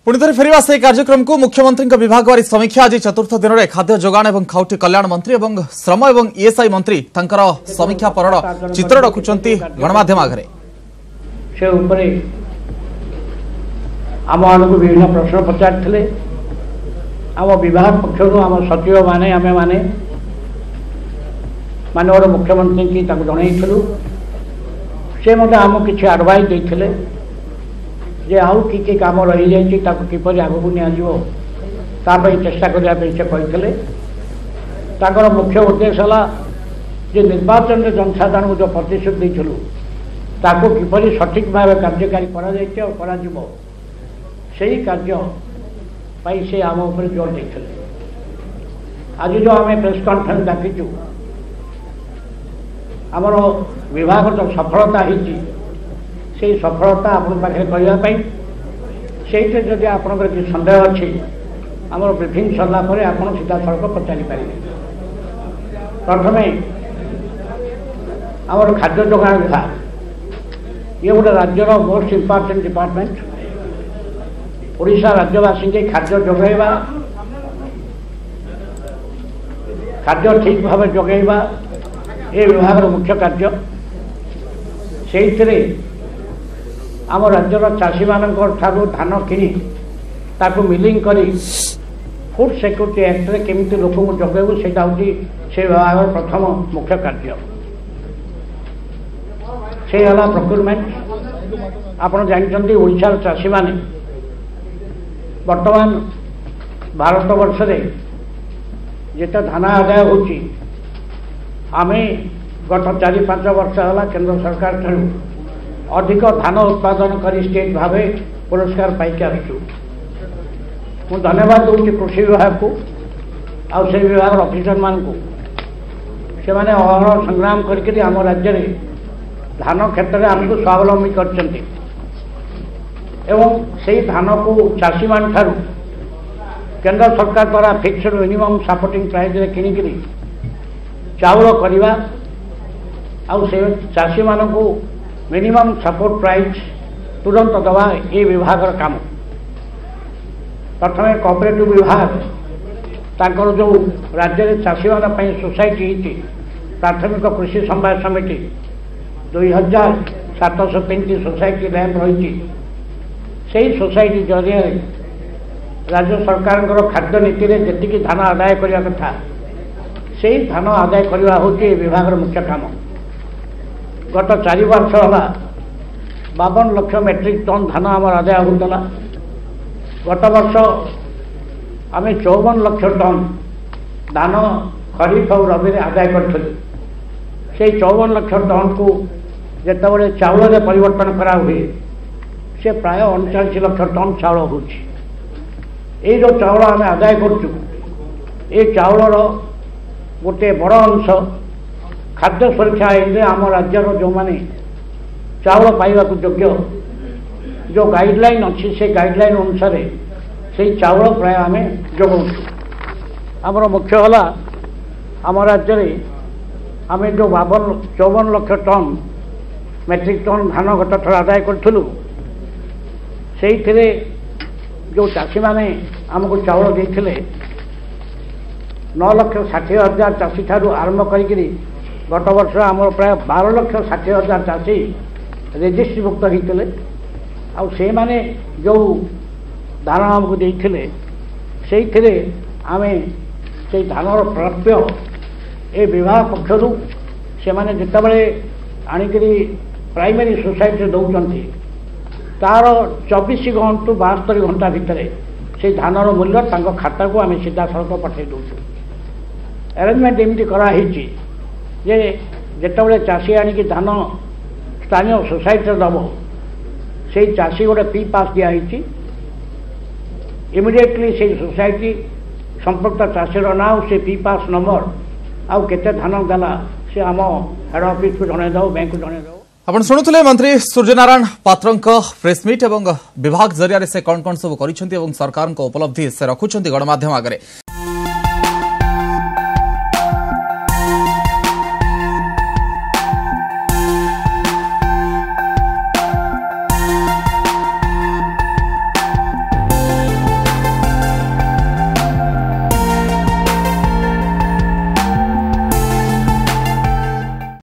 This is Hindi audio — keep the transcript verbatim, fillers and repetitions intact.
पुणिथरे फेरिबा से कार्यक्रम को मुख्यमंत्री विभाग वारी समीक्षा आज चतुर्थ दिन में खाद्य जोगाण और खाउटी कल्याण मंत्री और श्रम और ईएसआई मंत्री तंकर समीक्षा पर चित्र रखुंट गणमाध्यम आगे से उपरे आम मान को विभिन्न प्रश्न पचार आम विभाग पक्षर आम सचिव माने आमे माने मानवर मुख्यमंत्री की जनइलु से मत आम किसी एडवाइस देते जे आउ कि कम रही जापर आगक नि चेष्टा करने से कहते मुख्य उद्देश्य है निर्वाचन में जनसाधारण को जो प्रतिश्रुति देलु ताको किपर सठिक भाव कार्यकारी कर कार्य से आम उपर जोर देते आज जो आम प्रेस कॉन्फ्रेंस डाकिचु आमर विभाग जो सफलता होती से सफलता आपण पाखे करने से जदि आपंकर कि सन्देह अच्छी आम ब्रीफिंग सरला आप सीधा सड़क पचारि पारे। प्रथम आम खाद्य जोगाण विभाग ये गोटे राज्यर मोस्ट इम्पोर्टेंट डिपार्टमेंट ओडिशा राज्यवासी के खाद्य जोगेबा खाद्य ठीक भाव जोगेबा ये विभाग मुख्य कार्य से आम राज्यर चाषी मान धान किणी ताकू मिलिंग करी फूड सिक्योरिटी एक्ट रे केमिति लोक को जगेबू से से विभाग प्रथम मुख्य कार्य से है प्रोक्योरमेंट। आपड़ जानते ओडिशार चाषी माने वर्तमान भारत वर्ष रे जेते धान आदाय होची आमे गत चारि पांच वर्ष है केंद्र सरकार ठारू अधिक धान उत्पादन कर स्टेट भाव पुरस्कार पाइक आसु मु धन्यवाद दूसरी कृषि विभाग को आउ से विभाग ऑफिसर मान को से माने अहर संग्राम करके आम राज्य में धान क्षेत्र में आमको स्वावलंबी करछन्ते एवं से धान को चाषी मान ठारू केंद्र सरकार द्वारा फिक्स्ड मिनिमम सपोर्टिंग प्राइस रे किनिकरी चाउल करवा आउ से चाषी मान को मिनिमम सपोर्ट प्राइस तुरंत दवा ये विभाग काम। प्रथम कोऑपरेटिव विभाग तांकर जो राज्य में चाषी मान सोसाइटी प्राथमिक कृषि समवाय समिति दुई हजार सात सौ तीन सोसाइटी लैंड रही से सोसाइटी जरिया राज्य सरकार खाद्य नीति में जी धान आदाय करने कथा से धान आदाय करवा हूँ विभाग मुख्य काम। गत चारि वर्ष है बावन लक्ष मेट्रिक टन धान आम आदाय होता गत वर्ष आम चौवन लक्ष टन धान खरीफ और रबी आदाय करूँ से चौवन लक्ष टन को जिते चाउल परिवर्तन करा हुए से प्राय अड़चाश लक्ष टन चाउल हो जो चाउल आम आदाय कर चाउलर गोटे बड़ अंश खाद्य सुरक्षा आईन आम राज्यर जो माने चाउल पाइबा योग्य जो गाइडलाइन अच्छी से गाइडलाइन अनुसार से चाउल प्राय आम जोगाऊ आमर मुख्य है आम राज्य में आम जो बावन चौवन लक्ष टन मेट्रिक टन धान गत थर आदाय करूँ से जो चाषी माने आमको चाउल देते नौ लक्ष षाठी हजार चाषी ठारू आरंभ करी गत वर्ष आम प्राय बार लक्ष षाठी हजार चाषी रेजिस्ट्रीभुक्त होते आउ से माने जो धान आमको देते से आम से धानर प्राप्य ए विभाग पक्षर से माने जितेबाला आणिकी प्राइमरी सोसाइटी दौरान तार चौबीस घंटू बास्तरी घंटा भितर से धानर मूल्य तांको खाता को आम सीधा सड़क पठे दूसु अरेंजमेंट एमती कराई जे जितेबाला चाषी आणिकी धान स्थानीय सोसाइटी दब से चाषी गोटे पी पास दिखाई इमिडिएटली से सोसाइटी संपर्क चाषीर ना से पी पास नंबर आउ केते धान देला से आम हेड ऑफिस को जनईदेव बैंक को जनईदेव। आपण शुणुले मंत्री सूर्यनारायण पात्र प्रेसमिट और विभाग जरिया से कौन कौन सब कर सरकार उपलब्धि से रखुंट गणमाध्यम आगे।